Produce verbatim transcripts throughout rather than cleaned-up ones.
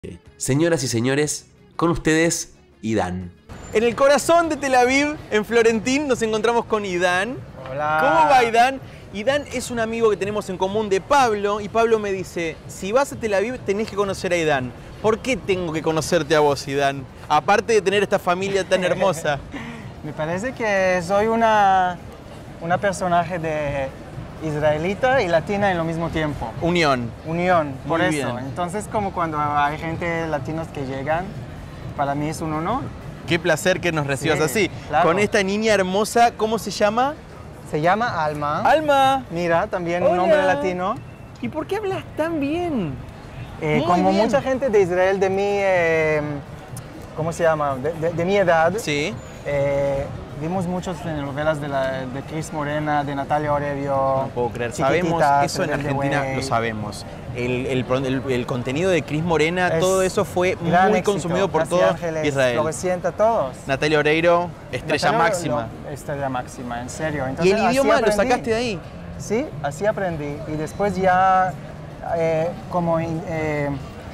Señoras y señores, con ustedes, Idán. En el corazón de Tel Aviv, en Florentín, nos encontramos con Idán. Hola. ¿Cómo va Idán? Idán es un amigo que tenemos en común de Pablo, y Pablo me dice, si vas a Tel Aviv tenés que conocer a Idán. ¿Por qué tengo que conocerte a vos, Idán? Aparte de tener esta familia tan hermosa. Me parece que soy una, una personaje de israelita y latina en lo mismo tiempo. Unión. Unión, por Muy eso. bien. Entonces, como cuando hay gente latinos que llegan, para mí es un honor. Qué placer que nos recibas Sí, así. claro. Con esta niña hermosa, ¿cómo se llama? Se llama Alma. Alma. Mira, también Hola. un nombre latino. ¿Y por qué hablas tan bien? Eh, Muy como bien. mucha gente de Israel de mi, eh, ¿cómo se llama? De, de- de mi edad. Sí. Eh, vimos muchas telenovelas de, la, de Cris Morena, de Natalia Oreiro. No puedo creer. Chiquititas, Sabemos, eso en Rebelde Argentina Way. lo sabemos. El, el, el- el contenido de Cris Morena, Es todo eso fue gran muy éxito. consumido por Casi todo Ángeles, Israel. Florecienta, todos. Natalia Oreiro, estrella Natalia, máxima. no, estrella máxima, en serio. ¿Y Entonces, el así idioma lo aprendí. sacaste de ahí? Sí, así aprendí. Y después ya, eh, como in- eh,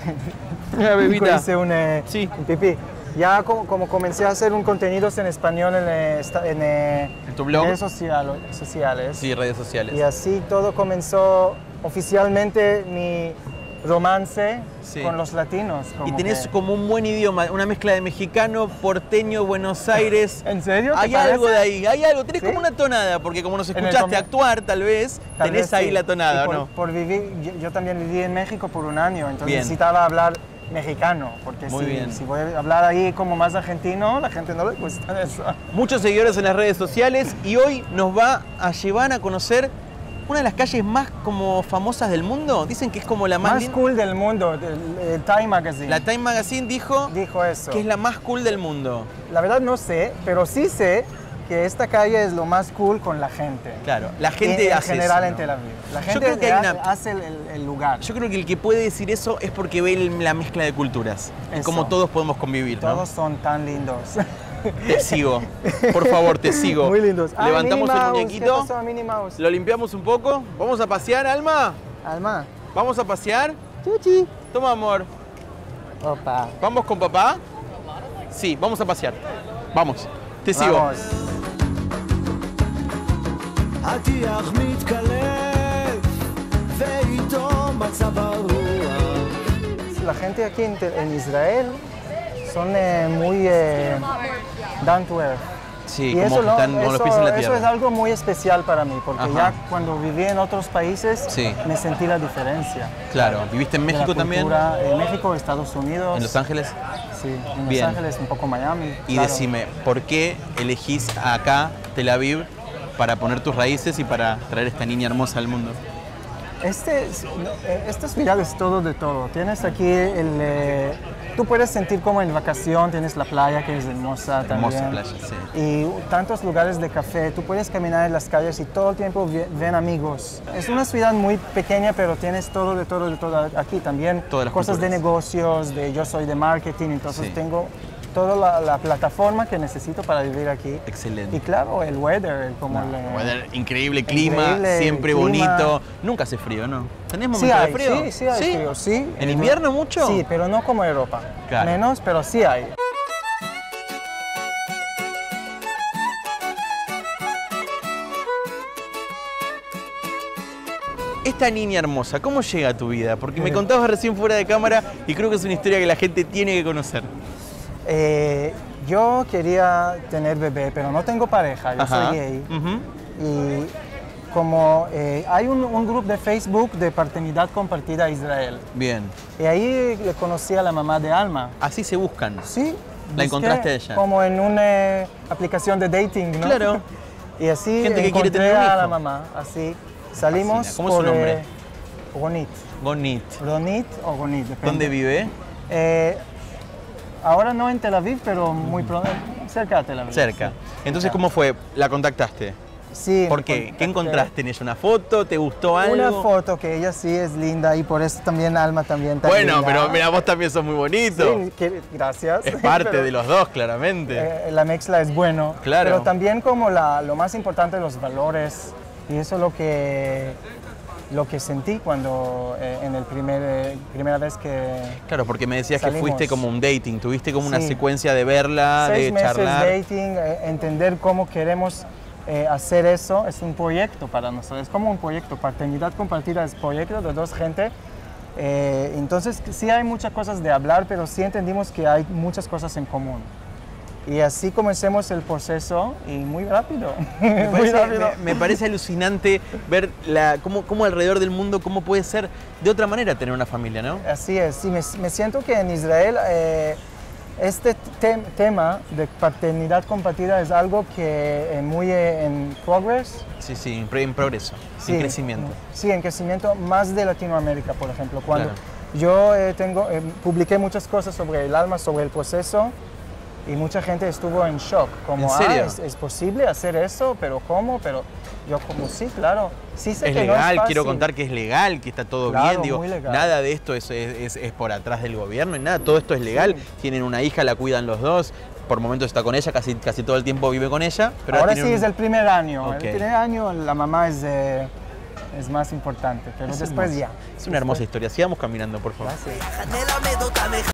Una bebita. hice un, eh, Sí. un pipí. Ya como, como comencé a hacer un contenidos en español en, eh, esta- en, eh, ¿En tu blog? redes social- sociales. Sí, redes sociales. Y así todo comenzó oficialmente mi romance Sí. con los latinos. Y como tenés que- como un buen idioma, una mezcla de mexicano, porteño, Buenos Aires. ¿En serio? ¿Te Hay parece? algo de ahí, hay algo. Tenés ¿Sí? como una tonada, porque como nos En el escuchaste com- actuar, tal vez, Tal tenés vez ahí sí. la tonada, Y por, ¿no? por vivir, yo, yo también viví en México por un año, entonces Bien. necesitaba hablar mexicano, porque Muy si, bien. si voy a hablar ahí como más argentino, la gente no le gusta eso. Muchos seguidores en las redes sociales y hoy nos va a llevar a conocer una de las calles más como famosas del mundo. Dicen que es como la más, Más lin- cool del mundo, el, el Time Magazine La Time Magazine dijo dijo eso. que es la más cool del mundo. La verdad no sé, pero sí sé que esta calle es lo más cool con la gente. Claro, la gente en, en hace general eso, en ¿no? Tel Aviv. La Yo gente creo que hay ha- una- hace el, el- el lugar. Yo creo que el que puede decir eso es porque ve el- la mezcla de culturas. Y Eso. cómo todos podemos convivir, ¿no? Todos son tan lindos. Te sigo. Por favor, te sigo. Muy lindos. Ay, Levantamos Minnie el Mouse, muñequito. ¿Qué pasó, Minnie Mouse? Lo limpiamos un poco. ¿Vamos a pasear, Alma? Alma. ¿Vamos a pasear? Chuchi. Toma, amor. Opa. ¿Vamos con papá? Sí, vamos a pasear. Vamos. Te sigo. Vamos. הטיח מתקלף ואיתו מצב הרוח. La gente aquí en, Te- en Israel son eh, muy eh, down to earth. Sí, Y como eso, que lo- están con los eso- pies en la eso es tierra. algo muy especial para mí, porque Ajá. ya cuando viví en otros países Sí. me sentí la diferencia. Claro. ¿Viviste en De la México también? cultura, En México, Estados Unidos. ¿En Los Ángeles? Sí, en Bien. Los Ángeles, un poco Miami. Y claro. decime, ¿por qué elegís acá, Tel Aviv, para poner tus raíces y para traer esta niña hermosa al mundo? Este, es- no, eh, esta ciudad es todo de todo. Tienes aquí el... eh, tú puedes sentir como en vacación, tienes la playa que es hermosa también. Hermosa playa, sí. Y tantos lugares de café, tú puedes caminar en las calles y todo el tiempo vi- ven amigos. Es una ciudad muy pequeña, pero tienes todo de todo de todo aquí también. Todas las cosas de culturas. negocios, de yo soy de marketing, entonces Sí. tengo toda la, la plataforma que necesito para vivir aquí. Excelente. Y claro, el weather, el como No, el, weather increíble, clima, Increíble, siempre clima. bonito. Nunca hace frío, ¿no? ¿Tenés momentos Sí hay, de frío? sí, sí hay frío, sí. ¿En invierno mucho? Sí, pero no como Europa. Claro. Menos, pero sí hay. Esta niña hermosa, ¿cómo llega a tu vida? Porque me Eh. contabas recién fuera de cámara y creo que es una historia que la gente tiene que conocer. Eh, yo quería tener bebé, pero no tengo pareja, yo Ajá. soy gay. Ujú. Y como eh, hay un, un grupo de Facebook de paternidad compartida Israel. Bien. Y ahí le conocí a la mamá de Alma. Así se buscan. Sí. La busqué encontraste a ella. Como en una aplicación de dating, ¿no? Claro. Y así Gente que quiere encontré tener un a la hijo. mamá. Así salimos Fascina. ¿Cómo es su por, nombre? eh, Ronit. Bonit. Ronit o Ronit, depende. ¿Dónde vive? Eh, ahora no en Tel Aviv, pero muy pronto, cerca de Tel Aviv. Cerca. sí. Entonces, Cerca. ¿cómo fue? ¿La contactaste? Sí. ¿Por me qué? ¿Qué contacté. encontraste en ella? ¿Una foto? ¿Te gustó algo? Una foto que ella sí es linda y por eso también Alma también está Bueno, linda. pero mira, vos también sos muy bonito. Sí, que- gracias. Es parte Pero, de los dos, claramente. eh, la mezcla es bueno. Claro. Pero también como la, lo más importante, los valores. Y eso es lo que lo que sentí cuando eh, en el primer eh, primera vez que Claro, porque me decías salimos. que fuiste como un dating, tuviste como una Sí. secuencia de verla, seis de meses charlar. dating, eh, entender cómo queremos eh, hacer eso es un proyecto para nosotros, es como un proyecto, paternidad compartida es proyecto de dos gente. Eh, entonces sí hay muchas cosas de hablar, pero sí entendimos que hay muchas cosas en común. Y así comencemos el proceso y muy rápido. Me muy parece, rápido. me- me parece alucinante ver la, cómo, cómo alrededor del mundo, cómo puede ser de otra manera tener una familia, ¿no? Así es, sí, me, me siento que en Israel eh, este te- tema de paternidad compartida es algo que es muy eh, en progress. Sí, sí, en, pro- en progreso, Sí, en crecimiento. Sí, en crecimiento más de Latinoamérica, por ejemplo. Cuando Claro. yo eh, tengo, eh, publiqué muchas cosas sobre el alma, sobre el proceso, y mucha gente estuvo en shock. Como, ¿En serio? ah, ¿es, es posible hacer eso? ¿Pero cómo? Pero yo como, sí, claro. Sí sé Es que no legal, es quiero fácil. contar que es legal, que está todo Claro, bien, digo, muy legal. nada de esto es, es- es- es por atrás del gobierno y nada, todo esto es legal. Sí. Tienen una hija, la cuidan los dos, por momentos está con ella, casi, casi todo el tiempo vive con ella. Pero Ahora tienen sí un- es el primer año. Ok. El primer año la mamá es, eh, es más importante, pero Es después hermoso. ya. Es una hermosa historia, sigamos caminando, por favor. Gracias. נלמד אותם איך